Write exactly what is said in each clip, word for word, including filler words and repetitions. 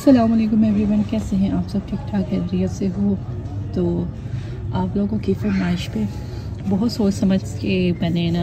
अस्सलाम वालेकुम एवरीवन, कैसे हैं आप सब? ठीक ठाक हैदरियत से हो? तो आप लोगों की फरमाइश पे बहुत सोच समझ के मैंने ना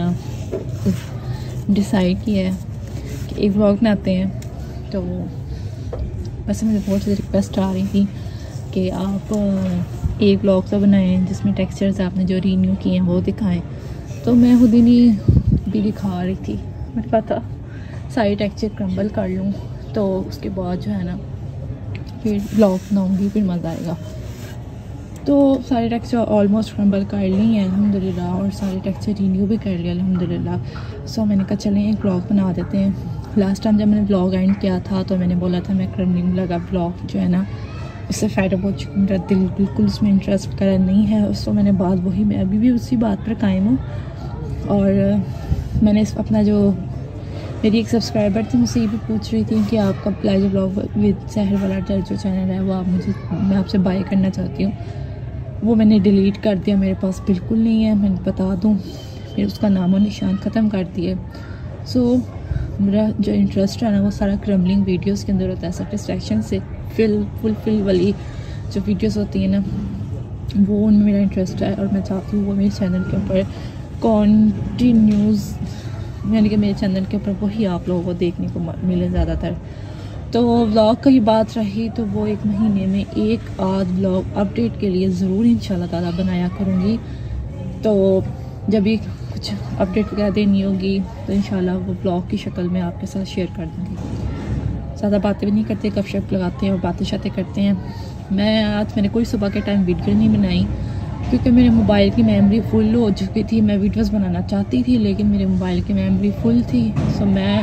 डिसाइड किया है कि एक व्लॉग बनाते हैं। तो वैसे मुझे बहुत ज़्यादा रिक्वेस्ट आ रही थी कि आप एक व्लॉग सा बनाएं जिसमें टेक्सचर्स आपने जो रीन्यू किए हैं वो दिखाएं। तो मैं खुद ही नहीं भी दिखा रही थी, मेरे पास था सारे टेक्सचर क्रम्बल कर लूँ तो उसके बाद जो है ना फिर ब्लॉग बनाऊँगी, फिर मज़ा आएगा। तो सारे टेक्सचर ऑलमोस्ट क्रम्बल कर ली हैं अल्हम्दुलिल्लाह, और सारे टेक्सचर रिन्यू भी कर लिया अल्हम्दुलिल्लाह। सो मैंने कहा चलें एक ब्लॉग बना देते हैं। लास्ट टाइम जब मैंने ब्लॉग एंड किया था तो मैंने बोला था मैं क्रम्बलिंग लगा ब्लॉग जो है ना उससे फ़ायदा हो चुका, मेरा दिल बिल्कुल उसमें इंटरेस्ट करा नहीं है। उसको मैंने बात वही मैं अभी भी उसी बात पर कायम हूँ। और मैंने इस अपना जो मेरी एक सब्सक्राइबर थी मुझसे ये भी पूछ रही थी कि आपका प्लेजर ब्लॉग विद सहर वाला जो चैनल है वो आप मुझे मैं आपसे बाय करना चाहती हूँ, वो मैंने डिलीट कर दिया, मेरे पास बिल्कुल नहीं है। मैं बता दूँ फिर उसका नाम और निशान ख़त्म कर दिए। सो मेरा जो इंटरेस्ट है ना वो सारा क्रम्बलिंग वीडियोस के अंदर होता है, सेटिस्फेक्शन से फिल फुलफिल वाली जो वीडियोस होती हैं ना वो उनमें मेरा इंटरेस्ट है। और मैं चाहती हूँ वो मेरे चैनल के ऊपर कॉन्टीन्यूज़ यानी कि मेरे चैनल के ऊपर वही आप लोगों को देखने को मिले ज़्यादातर। तो व्लॉग की बात रही तो वो एक महीने में एक आध व्लॉग अपडेट के लिए ज़रूर इंशाल्लाह ताला बनाया करूँगी। तो जब भी कुछ अपडेट वगैरह देनी होगी तो इंशाल्लाह वो ब्लॉग की शक्ल में आपके साथ शेयर कर दूँगी। ज़्यादा बातें भी नहीं करते, गपशप लगाते हैं और बातें शातें करते हैं। मैं आज मैंने कोई सुबह के टाइम वीडियो नहीं बनाई क्योंकि मेरे मोबाइल की मेमोरी फुल हो चुकी थी। मैं वीडियोस बनाना चाहती थी लेकिन मेरे मोबाइल की मेमोरी फुल थी। सो मैं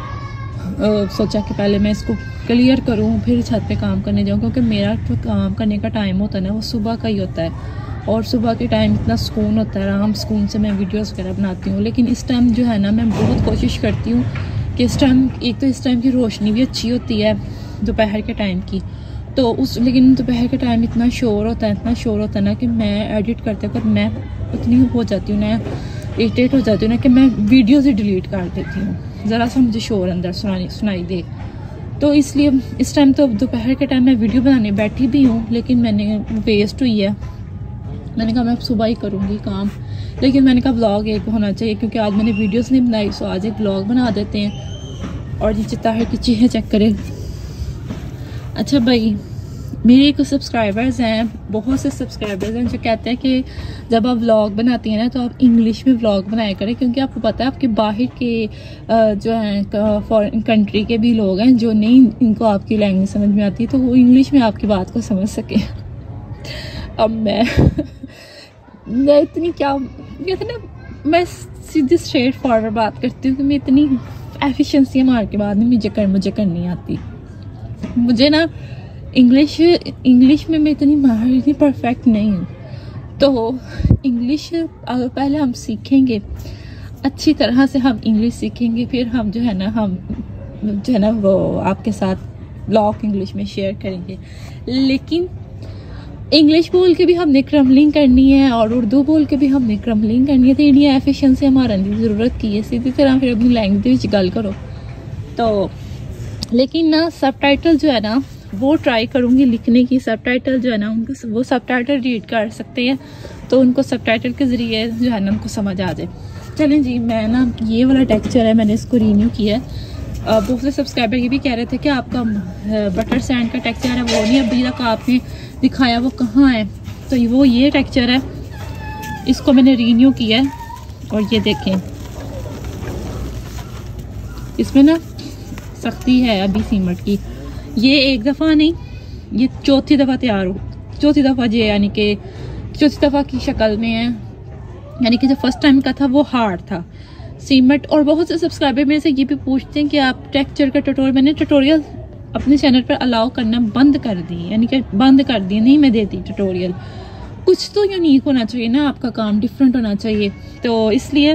आ, सोचा कि पहले मैं इसको क्लियर करूं फिर छत पे काम करने जाऊं, क्योंकि मेरा जो काम करने का टाइम होता है ना वो सुबह का ही होता है और सुबह के टाइम इतना सुकून होता है, आराम सुकून से मैं वीडियोस वगैरह बनाती हूँ। लेकिन इस टाइम जो है ना मैं बहुत कोशिश करती हूँ कि इस टाइम एक तो इस टाइम की रोशनी भी अच्छी होती है दोपहर के टाइम की, तो उस लेकिन दोपहर के टाइम इतना शोर होता है इतना शोर होता है ना कि मैं एडिट करते वक्त मैं इतनी हो जाती हूँ ना इरिटेट हो जाती हूँ ना कि मैं वीडियोस ही डिलीट कर देती हूँ ज़रा सा मुझे शोर अंदर सुनाई सुनाई दे। तो इसलिए इस टाइम तो दोपहर के टाइम मैं वीडियो बनाने बैठी भी हूँ लेकिन मैंने वेस्ट हुई है। मैंने कहा मैं सुबह ही करूँगी काम, लेकिन मैंने कहा ब्लॉग एक होना चाहिए क्योंकि आज मैंने वीडियोस नहीं बनाई। सो आज एक ब्लॉग बना देते हैं। और ये ताहिर की चीज़ें चेक करें। अच्छा भाई, मेरे एक सब्सक्राइबर्स हैं, बहुत से सब्सक्राइबर्स हैं जो कहते हैं कि जब आप व्लॉग बनाती हैं ना तो आप इंग्लिश में व्लॉग बनाया करें, क्योंकि आपको पता है आपके बाहर के जो हैं फॉरेन कंट्री के भी लोग हैं जो नहीं इनको आपकी लैंग्वेज समझ में आती तो वो इंग्लिश में आपकी बात को समझ सकें। अब मैं मैं इतनी क्या कहते ना मैं सीधी स्ट्रेट फॉरवर्ड बात करती हूँ कि मैं इतनी एफिशिएंसी मार के बाद में मुझे कर मुझे करनी आती। मुझे ना इंग्लिश इंग्लिश में मैं इतनी माहिर इतनी परफेक्ट नहीं हूँ। तो इंग्लिश अगर पहले हम सीखेंगे अच्छी तरह से, हम इंग्लिश सीखेंगे फिर हम जो है ना हम जो है ना वो आपके साथ ब्लॉग इंग्लिश में शेयर करेंगे। लेकिन इंग्लिश बोल के भी हमने क्रम्बलिंग करनी है और उर्दू बोल के भी हमने क्रम्बलिंग करनी है, तो इंडिया एफिशिएंसी हमारा नहीं ज़रूरत की है। सीधी तरह फिर अपनी लैंग्वेज गल करो। तो लेकिन ना सबटाइटल जो है ना वो ट्राई करूँगी लिखने की। सबटाइटल जो है ना उनको वो सबटाइटल रीड कर सकते हैं तो उनको सबटाइटल के ज़रिए जो है ना उनको समझ आ जाए। चलें जी, मैं ना ये वाला टेक्सचर है मैंने इसको रीन्यू किया है। बहुत से सब्सक्राइबर ये भी कह रहे थे कि आपका बटर सैंड का टेक्सचर है वो नहीं अभी तक आपने दिखाया, वो कहाँ है? तो वो ये टेक्सचर है, इसको मैंने रीन्यू किया है। और ये देखें इसमें ना सख्ती है अभी सीमेंट की। ये एक दफ़ा नहीं ये चौथी दफ़ा तैयार हो चौथी दफ़ा ये यानी कि चौथी दफ़ा की शक्ल में है। यानी कि जो फर्स्ट टाइम का था वो हार्ड था सीमेंट। और बहुत से सब्सक्राइबर मेरे से ये भी पूछते हैं कि आप टेक्सचर का ट्यूटोरियल, मैंने ट्यूटोरियल अपने चैनल पर अलाउ करना बंद कर दी, यानी कि बंद कर दी, नहीं मैं देती ट्यूटोरियल। कुछ तो यूनिक होना चाहिए ना, आपका काम डिफरेंट होना चाहिए। तो इसलिए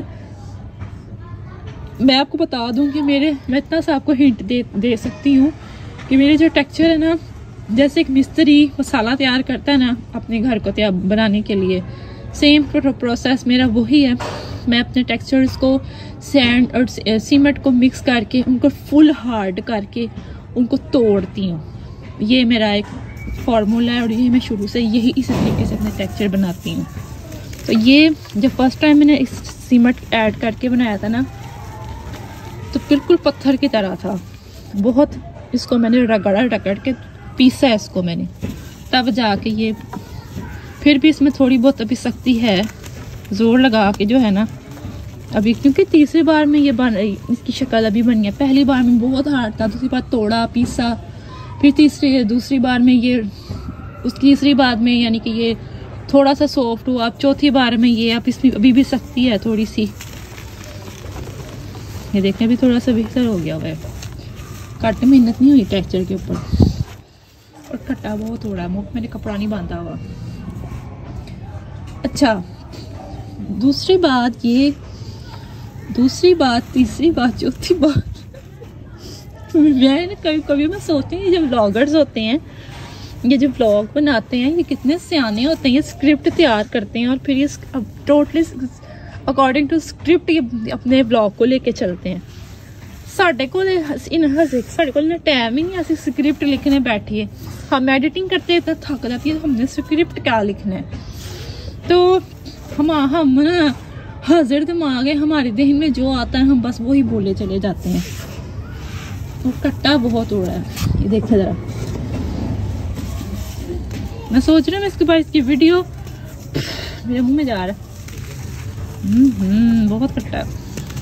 मैं आपको बता दूं कि मेरे मैं इतना सा आपको हिंट दे दे सकती हूँ कि मेरे जो टेक्सचर है ना जैसे एक मिस्त्री मसाला तैयार करता है ना अपने घर को तैयार बनाने के लिए, सेम प्रोसेस मेरा वही है। मैं अपने टेक्सचर्स को सैंड और सीमेंट को मिक्स करके उनको फुल हार्ड करके उनको तोड़ती हूँ। ये मेरा एक फार्मूला है और ये मैं शुरू से यही इसी तरीके से अपने टेक्सचर बनाती हूँ। तो ये जब फर्स्ट टाइम मैंने इस सीमेंट ऐड करके बनाया था ना, तो बिल्कुल पत्थर की तरह था। बहुत इसको मैंने रगड़ा रगड़ के पीसा है इसको मैंने, तब जाके ये, फिर भी इसमें थोड़ी बहुत अभी सख्ती है, ज़ोर लगा के जो है ना अभी, क्योंकि तीसरी बार में ये बन रही, इसकी शक्ल अभी बनी है। पहली बार में बहुत हार्ड था, दूसरी बार तोड़ा पीसा, फिर तीसरी दूसरी बार में ये, उस तीसरी बार में यानी कि ये थोड़ा सा सॉफ्ट हुआ। अब चौथी बार में ये, अब इसमें अभी भी सख्ती है थोड़ी सी। ये देखने भी थोड़ा सा बेहतर हो गया हुआ है, कट मेहनत नहीं हुई टेक्सचर के ऊपर, और कटा बहुत थोड़ा है, मुख मैंने कपड़ा नहीं बांधा हुआ। अच्छा, दूसरी बात ये, दूसरी बात, तीसरी बात, चौथी बात मैं कभी कभी मैं सोचती हूँ, जब व्लॉगर्स होते हैं, ये जो व्लॉग बनाते हैं, ये कितने सियाने होते हैं। ये स्क्रिप्ट तैयार करते हैं और फिर ये टोटली अकॉर्डिंग टू स्क्रिप्ट ये अपने व्लॉग को लेके चलते हैं। साढ़े को साढ़े को टाइम ही नहीं ऐसी स्क्रिप्ट लिखने बैठिए। हम एडिटिंग करते इतना थक जाती है, हमने स्क्रिप्ट क्या लिखना है। तो हम हम ना हाजिर दिमाग है, हमारे देह में जो आता है हम बस वही बोले चले जाते हैं। और कट्टा बहुत हो रहा है, ये देखते जरा। मैं सोच रही हूँ मैं इसके बाद इसकी वीडियो मेरे मुंह में जा रहा है। हम्म हम्म बहुत कट्टा है।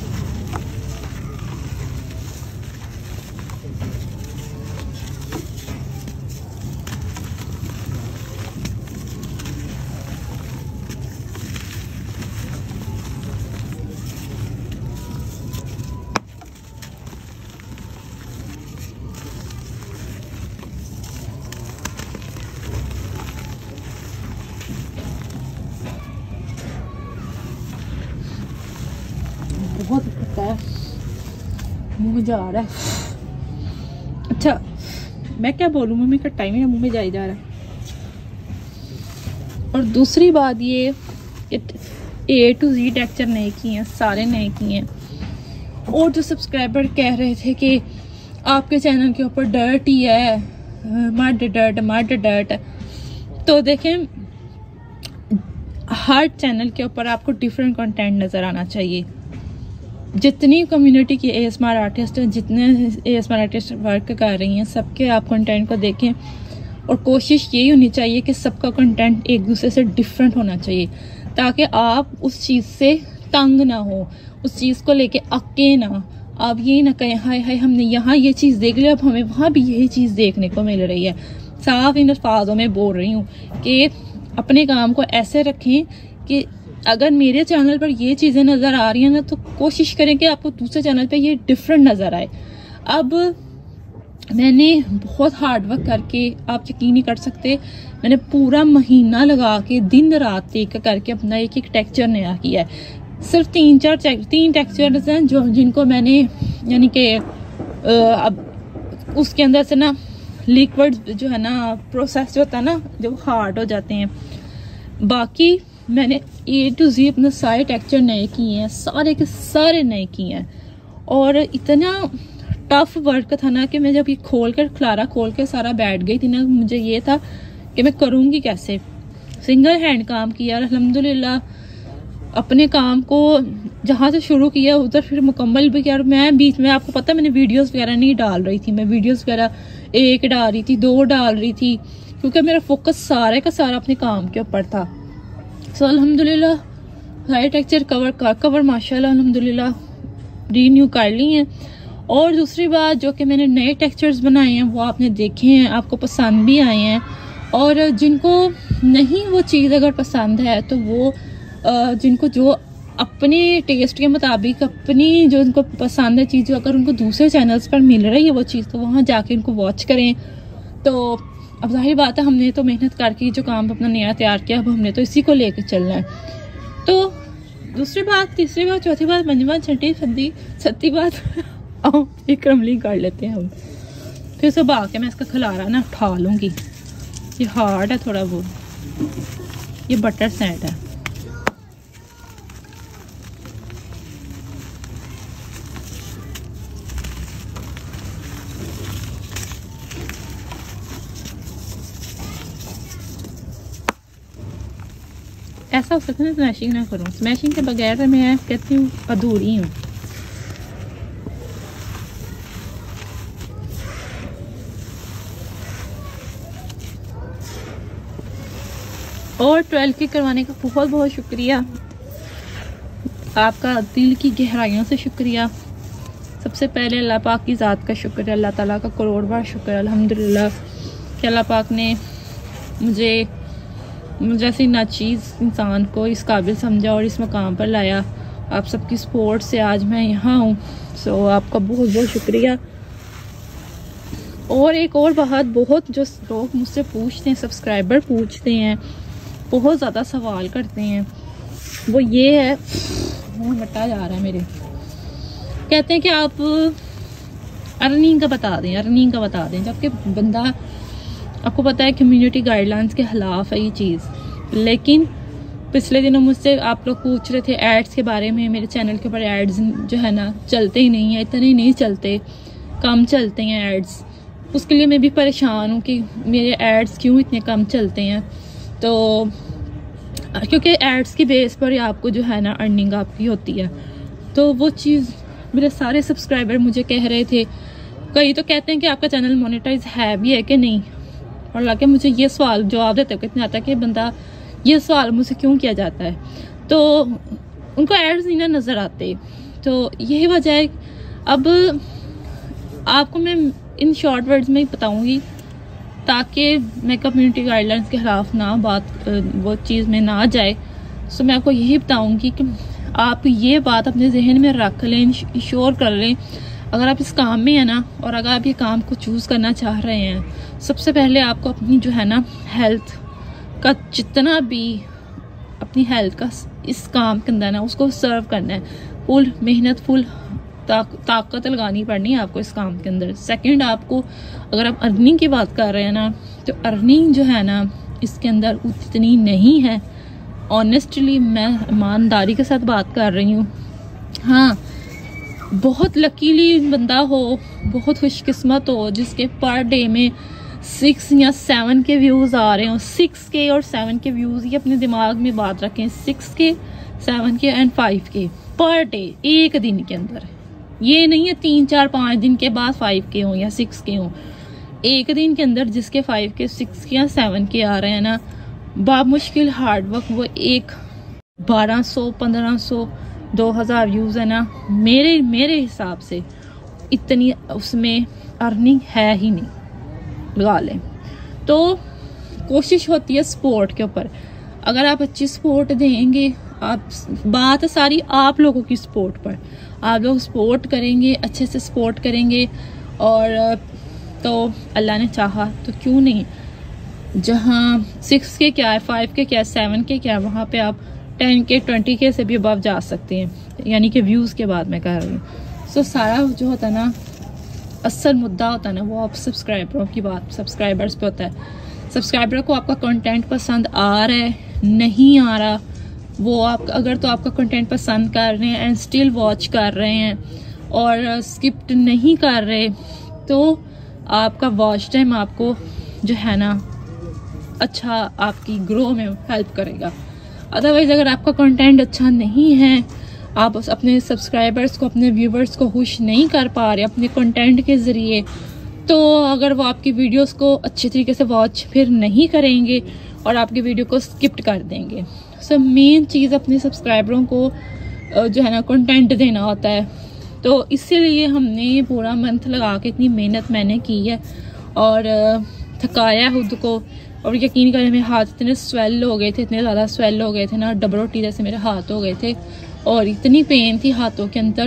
बहुत कट्टा है, मुंह में जा रहा है। अच्छा, मैं क्या बोलूँ, मम्मी कट्टा ही मेरे मुंह में जा ही जा रहा है। और दूसरी बात ये, ए टू जी टेक्सचर नए किए हैं, सारे नए किए हैं। और जो सब्सक्राइबर कह रहे थे कि आपके चैनल के ऊपर डर्ट ही है, मड डर्ट मड डर्ट, तो देखें हर चैनल के ऊपर आपको डिफरेंट कंटेंट नज़र आना चाहिए। जितनी कम्युनिटी की एएसएमआर आर्टिस्ट हैं, जितने एएसएमआर आर्टिस्ट वर्क कर रही हैं, सबके आप कंटेंट को देखें। और कोशिश यही होनी चाहिए कि सबका कंटेंट एक दूसरे से डिफरेंट होना चाहिए, ताकि आप उस चीज़ से तंग ना हो, उस चीज़ को लेके अक्के ना, आप ये ना कहें हाय हाय हमने यहाँ ये चीज़ देख ली, अब हमें वहाँ भी यही चीज़ देखने को मिल रही है। साफ इन अल्फाजों में बोल रही हूँ कि अपने काम को ऐसे रखें कि अगर मेरे चैनल पर ये चीज़ें नज़र आ रही हैं ना, तो कोशिश करें कि आपको दूसरे चैनल पे ये डिफरेंट नज़र आए। अब मैंने बहुत हार्ड वर्क करके, आप यकीन नहीं कर सकते, मैंने पूरा महीना लगा के दिन रात एक करके अपना एक एक टेक्सचर नया किया है। सिर्फ तीन चार तीन टेक्सचर्स हैं जो जिनको मैंने यानी कि अब उसके अंदर से ना लिक्विड जो है ना प्रोसेस जो होता है ना, जो हार्ड हो जाते हैं। बाकी मैंने ए टू जी अपने सारे टेक्सचर नए किए हैं, सारे के सारे नए किए हैं। और इतना टफ वर्क था ना कि मैं जब ये खोल कर खलारा खोल के सारा बैठ गई थी ना, मुझे ये था कि मैं करूँगी कैसे। सिंगल हैंड काम किया, अल्हम्दुलिल्लाह अपने काम को जहाँ से शुरू किया उधर फिर मुकम्मल भी किया। और मैं बीच में, आपको पता है, मैंने वीडियोस वगैरह नहीं डाल रही थी, मैं वीडियोस वगैरह एक डाल रही थी, दो डाल रही थी, क्योंकि मेरा फोकस सारे का सारा अपने काम के ऊपर था। सो अल्हम्दुलिल्लाह सारे टेक्सचर कवर कर कवर माशाल्लाह अल्हम्दुलिल्लाह रीन्यू कर ली हैं। और दूसरी बात जो कि मैंने नए टेक्सचर्स बनाए हैं वो आपने देखे हैं, आपको पसंद भी आए हैं। और जिनको नहीं वो चीज़ अगर पसंद है तो वो जिनको जो अपने टेस्ट के मुताबिक अपनी जो उनको पसंद है चीज़, जो अगर उनको दूसरे चैनल्स पर मिल रही है वो चीज़, तो वहाँ जाके उनको वॉच करें। तो अब जाहिर बात है हमने तो मेहनत करके जो काम अपना नया तैयार किया, अब हमने तो इसी को लेकर चलना है। तो दूसरी बात, तीसरी बात, चौथी बात, पंचमी बात, छठी सदी सत्ती बात आओ एक क्रमली कर लेते हैं हम। फिर सब आके मैं इसका खलारा ना उठा लूँगी। ये हार्ड है थोड़ा बहुत, ये बटर सैंड है। ऐसा हो सकता है स्मैशिंग ना करूँ, स्मैशिंग के बगैर मैं कहती हूँ अधूरी हूँ। और ट्वेल्व के करवाने का बहुत बहुत शुक्रिया आपका, दिल की गहराइयों से शुक्रिया। सबसे पहले अल्लाह पाक की ज़ात का शुक्र है, अल्लाह ताला का करोड़ बार शुक्र है अल्हम्दुलिल्लाह कि अल्लाह पाक ने मुझे जैसी नाचीज़ इंसान को इस काबिल समझा और इस मकाम पर लाया। आप सबकी सपोर्ट से आज मैं यहाँ हूँ, सो आपका बहुत बहुत शुक्रिया। और एक और बात, बहुत जो लोग मुझसे पूछते हैं, सब्सक्राइबर पूछते हैं, बहुत ज़्यादा सवाल करते हैं, वो ये है, मुँह मटा जा रहा है मेरे, कहते हैं कि आप अर्निंग का बता दें, अर्निंग का बता दें, जबकि बंदा, आपको पता है कम्युनिटी गाइडलाइंस के ख़िलाफ़ है ये चीज़। लेकिन पिछले दिनों मुझसे आप लोग पूछ रहे थे एड्स के बारे में, मेरे चैनल के ऊपर एड्स जो है ना चलते ही नहीं है, इतने नहीं चलते, कम चलते हैं एड्स। उसके लिए मैं भी परेशान हूँ कि मेरे एड्स क्यों इतने कम चलते हैं। तो क्योंकि एड्स की बेस पर आपको जो है ना अर्निंग आपकी होती है। तो वो चीज़ मेरे सारे सब्सक्राइबर मुझे कह रहे थे, कई तो कहते हैं कि आपका चैनल मोनेटाइज है भी है कि नहीं, और लगे मुझे ये सवाल जवाब देते कितना आता है कि बंदा ये सवाल मुझसे क्यों किया जाता है, तो उनको एड्स नहीं ना नज़र आते। तो यही वजह है। अब आपको मैं इन शॉर्ट वर्ड्स में ही बताऊंगी ताकि मैं कम्युनिटी गाइडलाइंस के खिलाफ ना बात, वो चीज़ में ना जाए। सो मैं आपको यही बताऊंगी कि आप ये बात अपने जहन में रख लें, इंश्योर कर लें, अगर आप इस काम में हैं ना, और अगर आप ये काम को चूज़ करना चाह रहे हैं, सबसे पहले आपको अपनी जो है ना हेल्थ का जितना भी अपनी हेल्थ का इस काम के अंदर ना उसको सर्व करना है, फुल मेहनत, फुल ताक, ताकत लगानी पड़नी है आपको इस काम के अंदर। सेकंड, आपको अगर आप अर्निंग की बात कर रहे हैं ना, तो अर्निंग जो है ना इसके अंदर उतनी नहीं है। ऑनेस्टली मैं ईमानदारी के साथ बात कर रही हूँ। हाँ, बहुत लकीली बंदा हो, बहुत खुशकिस्मत हो जिसके पर डे में सिक्स या सेवन के व्यूज़ आ रहे हो। सिक्स के और सेवन के व्यूज़, ये अपने दिमाग में बात रखें, सिक्स के, सेवन के एंड फाइव के पर डे, एक दिन के अंदर। ये नहीं है तीन चार पाँच दिन के बाद फाइव के हों या सिक्स के हों, एक दिन के अंदर जिसके फाइव के, सिक्स के या सेवन के आ रहे हैं ना, बामुश्किल हार्ड वर्क वो एक बारह सौ पंद्रह सौ दो हज़ार व्यूज़ है ना, मेरे मेरे हिसाब से इतनी उसमें अर्निंग है ही नहीं, लगा लें। तो कोशिश होती है सपोर्ट के ऊपर, अगर आप अच्छी सपोर्ट देंगे, आप, बात सारी आप लोगों की सपोर्ट पर, आप लोग सपोर्ट करेंगे, अच्छे से सपोर्ट करेंगे, और तो अल्लाह ने चाहा तो क्यों नहीं, जहाँ सिक्स के क्या है, फाइव के क्या है, सेवन के क्या है, वहाँ पे आप टेन के ट्वेंटी के से भी अबव जा सकते हैं, यानी कि व्यूज़ के बाद मैं कह रही हूँ। सो सारा जो होता है ना, असल मुद्दा होता है ना, वो आप सब्सक्राइबरों की बात, सब्सक्राइबर्स पे होता है। सब्सक्राइबर को आपका कंटेंट पसंद आ रहा है, नहीं आ रहा, वो आप अगर तो आपका कंटेंट पसंद कर रहे हैं एंड स्टिल वॉच कर रहे हैं और स्किप्ट नहीं कर रहे, तो आपका वॉच टाइम आपको जो है ना अच्छा आपकी ग्रो में हेल्प करेगा। अदरवाइज अगर आपका कंटेंट अच्छा नहीं है, आप अपने सब्सक्राइबर्स को, अपने व्यूवर्स को खुश नहीं कर पा रहे अपने कंटेंट के ज़रिए, तो अगर वो आपकी वीडियोस को अच्छे तरीके से वॉच फिर नहीं करेंगे और आपकी वीडियो को स्किप कर देंगे। सो मेन चीज़ अपने सब्सक्राइबरों को जो है ना कंटेंट देना होता है। तो इसीलिए हमने ये पूरा मंथ लगा के इतनी मेहनत मैंने की है और थकाया खुद को, और यकीन करें मेरे हाथ इतने स्वेल हो गए थे, इतने ज़्यादा स्वेल हो गए थे ना, डबल रोटी जैसे मेरे हाथ हो गए थे, और इतनी पेन थी हाथों के अंदर,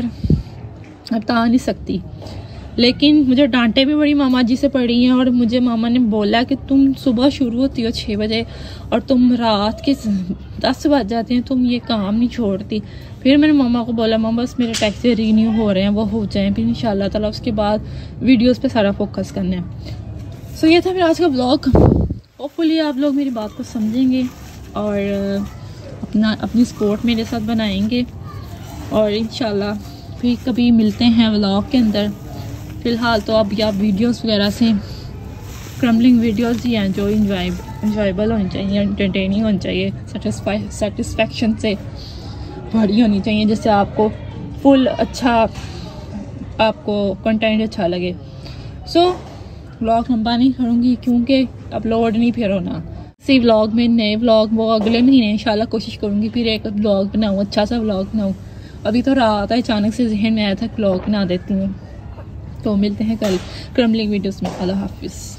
अब बता नहीं सकती। लेकिन मुझे डांटे भी बड़ी मामा जी से पड़ी हैं, और मुझे मामा ने बोला कि तुम सुबह शुरू होती हो छः बजे और तुम रात के दस बज जाते हैं, तुम ये काम नहीं छोड़ती। फिर मैंने मामा को बोला, मामा बस मेरे टैक्सी रीन्यू हो रहे हैं, वो हो जाएं, फिर इंशाल्लाह ताला उसके बाद वीडियोस पे सारा फोकस करना है। सो ये था मेरा आज का ब्लॉग। होपफुली आप लोग मेरी बात को समझेंगे और अपना अपनी सपोर्ट मेरे साथ बनाएंगे, और इंशाल्लाह फिर कभी मिलते हैं व्लॉग के अंदर। फ़िलहाल तो अब आप वीडियोस वगैरह से क्रम्बलिंग वीडियोस ही हैं जो इंजॉय इंजॉयबल होनी चाहिए, एंटरटेनिंग होनी चाहिए, सेटिस्फाई सेटिस्फेक्शन से भरी होनी चाहिए, जिससे आपको फुल अच्छा आपको कंटेंट अच्छा लगे। सो so, व्लॉग लंबा नहीं करूँगी क्योंकि अपलोड नहीं फिर होना। इसी व्लॉग में नए व्लॉग वो अगले महीने इंशाल्लाह कोशिश करूँगी फिर एक व्लॉग बनाऊँ, अच्छा सा व्लॉग बनाऊँ। अभी तो रात है, अचानक से जहन में आया था व्लॉग बना देती हूँ। तो मिलते हैं कल क्रम्बलिंग वीडियोस में। अल्लाह हाफिज़।